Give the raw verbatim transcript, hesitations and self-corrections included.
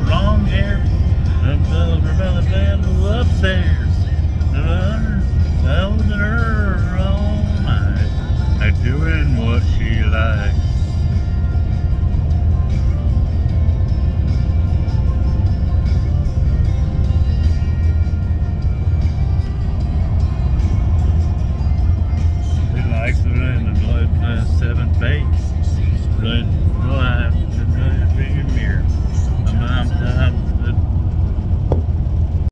long hair, and the belly band upstairs. I was in her all night, doing what she likes.